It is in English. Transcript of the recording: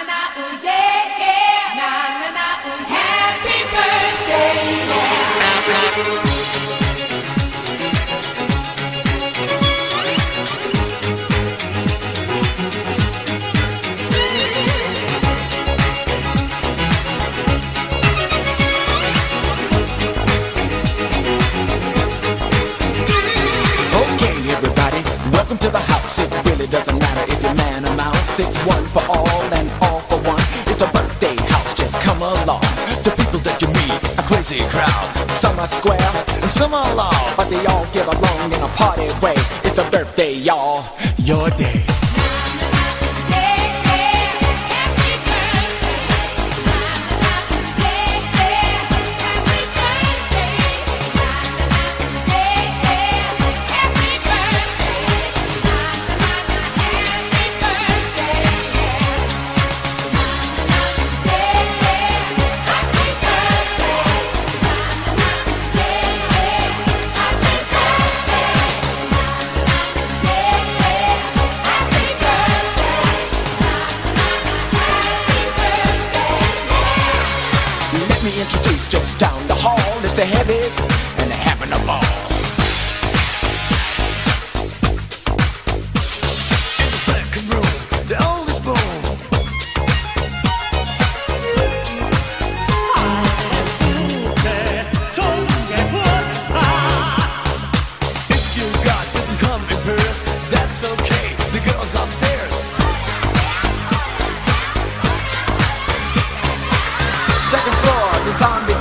na na, ooh yeah, yeah. Na na na, ooh, happy birthday, yeah. Okay, everybody, welcome to the house. It really doesn't matter if you're man or mouse. It's one for all and all for one. It's a birthday house, just come along. The people that you meet, a crazy crowd. Some are square and some are loud, but they all get along in a party way. It's a birthday, y'all, your day. Let me introduce just down the hall. It's the heavies and they're having a ball. In the second room, the oldest boom. If you guys didn't come in pairs, that's okay. The girls upstairs. Second floor, the zombie